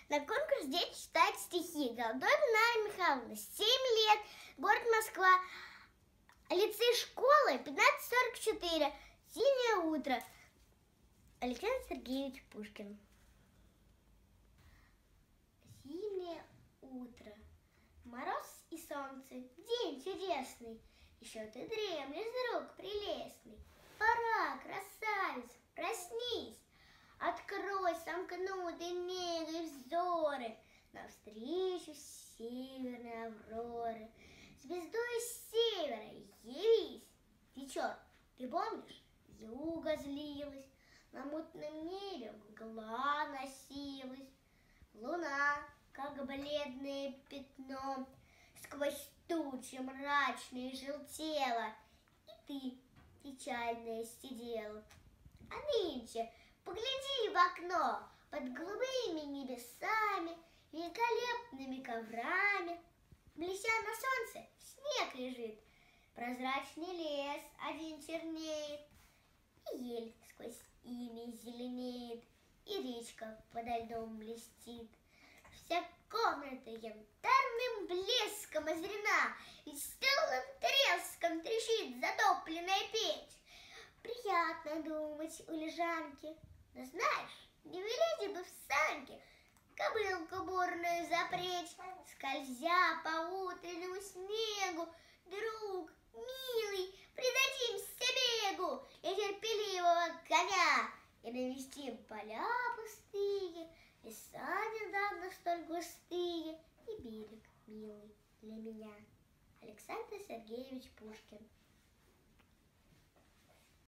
На конкурс дети читают стихи. Голдобина Анна Михайловна, 7 лет, город Москва, лицей школы, 1544, синее утро. Александр Сергеевич Пушкин. Зимнее утро, мороз и солнце, день чудесный. Еще ты дремлешь, друг прелестный. Пора, красавец, проснись. Открой сомкнутые негой взоры навстречу северной авроры. Звездой с севера явись. Вечер, ты помнишь, юга злилась, на мутном небе мгла носилась. Луна, как бледное пятно, сквозь тучи мрачные желтела, и ты печальная сидела. А нынче погляди в окно, под голубыми небесами, великолепными коврами, блестя на солнце, снег лежит, прозрачный лес один чернеет, и ель сквозь ими зеленеет, и речка подо льдом блестит. Вся комната янтарным блеском озарена, и с тылым треском трещит затопленная печь. Приятно думать у лежанки, но знаешь, не велите бы в санки кобылку бурную запречь, скользя по утреннему снегу. Друг, милый, предадимся бегу нетерпеливого коня и навестим поля пустые, леса недавно столь густые, и берег милый для меня. Александр Сергеевич Пушкин.